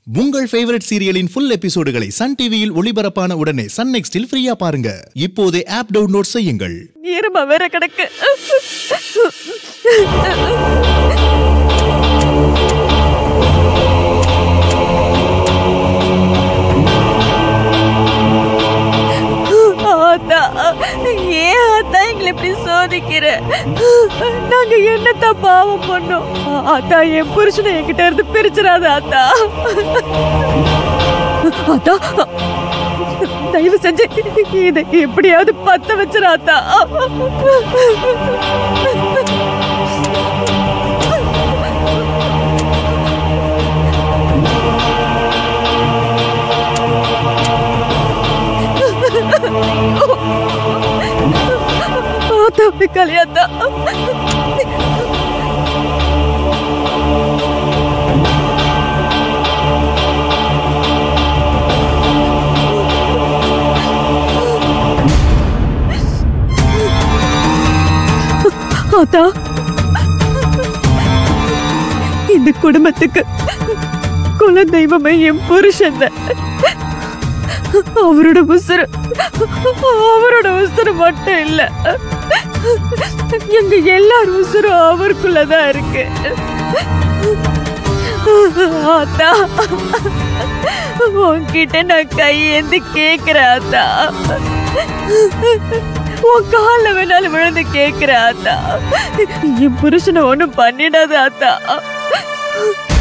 உங்கள் ஃபேவரட் சீரியலின் ஃபுல் எபிசோடுகளை சன் டிவியில் ஒளிபரப்பான உடனே சன் நெக்ஸ்டில் ஃப்ரீயா பாருங்க. இப்போதே ஆப் டவுன்லோட் செய்யுங்கள். ஈரமா வேற கிடக்கு. ஏன் ஆத்தா எங்களை இப்படி சோதிக்கிற? நாங்க என்னத்தான் பாவம் பண்ணோம்? ஆத்தா என் புருஷனை என்கிட்ட இருந்து பிரிச்சிடாத ஆத்தா. ஆத்தா தயவு செஞ்சு இதை எப்படியாவது பத்த வச்சிடாத்தா. கல்யாணா ஆத்தா, இந்த குடும்பத்துக்கு குலதெய்வமே என் புருஷன். அவரோட உசுறு மட்டும் இல்ல, எங்க எல்லாரும் உசுரும் அவருக்குள்ளதான் இருக்கு. ஆத்தா உன்கிட்ட நான் கையேந்தி கேக்குறேன் ஆத்தா, உன் கால வேணாலும் விழுந்து கேக்குறேன் ஆத்தா, என் புருஷனை ஒண்ணும் பண்ணிடாத ஆத்தா.